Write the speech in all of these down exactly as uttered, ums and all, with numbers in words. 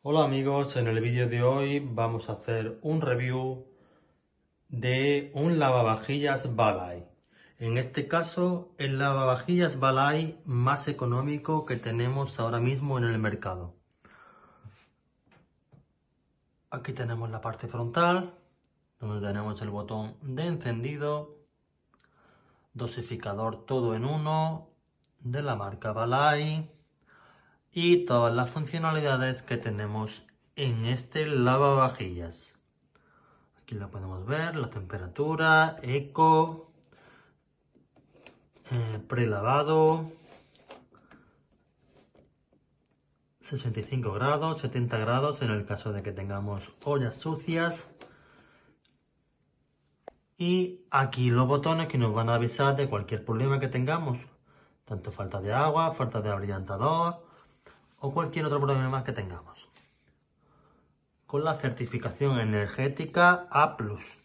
Hola amigos, en el vídeo de hoy vamos a hacer un review de un lavavajillas Balay. En este caso, el lavavajillas Balay más económico que tenemos ahora mismo en el mercado. Aquí tenemos la parte frontal, donde tenemos el botón de encendido, dosificador todo en uno, de la marca Balay, y todas las funcionalidades que tenemos en este lavavajillas. Aquí lo podemos ver, la temperatura, eco, eh, prelavado, sesenta y cinco grados, setenta grados en el caso de que tengamos ollas sucias. Y aquí los botones que nos van a avisar de cualquier problema que tengamos, tanto falta de agua, falta de abrillantador o cualquier otro problema que tengamos. Con la certificación energética A plus.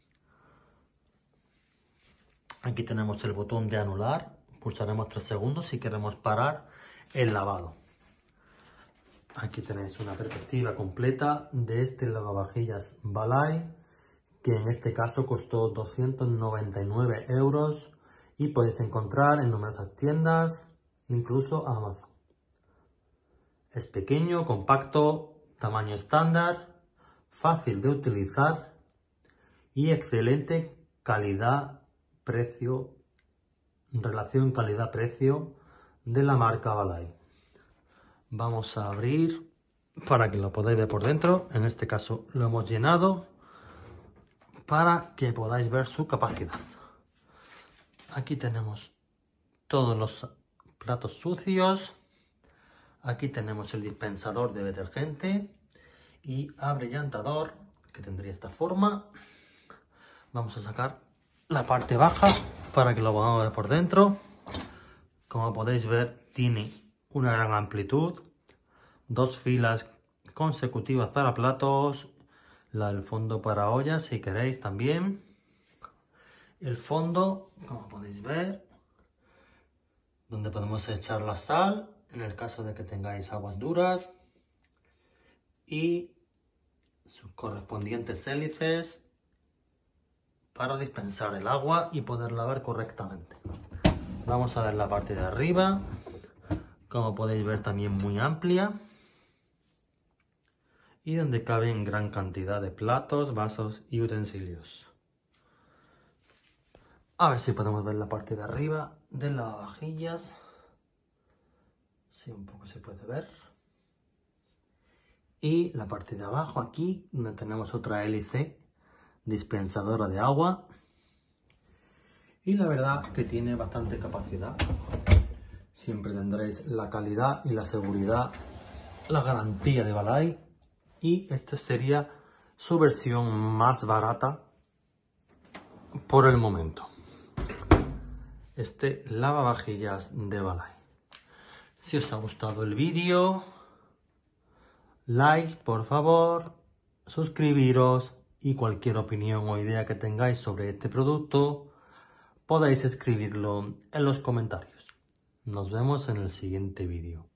Aquí tenemos el botón de anular, pulsaremos tres segundos si queremos parar el lavado. Aquí tenéis una perspectiva completa de este lavavajillas Balay, que en este caso costó doscientos noventa y nueve euros y podéis encontrar en numerosas tiendas, incluso Amazon. Es pequeño, compacto, tamaño estándar, fácil de utilizar y excelente calidad-precio, relación calidad-precio de la marca Balay. Vamos a abrir para que lo podáis ver por dentro. En este caso lo hemos llenado para que podáis ver su capacidad. Aquí tenemos todos los platos sucios. Aquí tenemos el dispensador de detergente y abrillantador, que tendría esta forma. Vamos a sacar la parte baja para que lo podamos ver por dentro. Como podéis ver, tiene una gran amplitud, dos filas consecutivas para platos, la del fondo para ollas si queréis también. El fondo, como podéis ver, donde podemos echar la sal en el caso de que tengáis aguas duras, y sus correspondientes hélices para dispensar el agua y poder lavar correctamente. Vamos a ver la parte de arriba, como podéis ver también muy amplia, y donde caben gran cantidad de platos, vasos y utensilios. A ver si podemos ver la parte de arriba de las lavavajillas. Sí, un poco se puede ver. Y la parte de abajo aquí, donde tenemos otra hélice dispensadora de agua. Y la verdad que tiene bastante capacidad. Siempre tendréis la calidad y la seguridad, la garantía de Balay. Y esta sería su versión más barata por el momento. Este lavavajillas de Balay. Si os ha gustado el vídeo, like por favor, suscribiros y cualquier opinión o idea que tengáis sobre este producto podéis escribirlo en los comentarios. Nos vemos en el siguiente vídeo.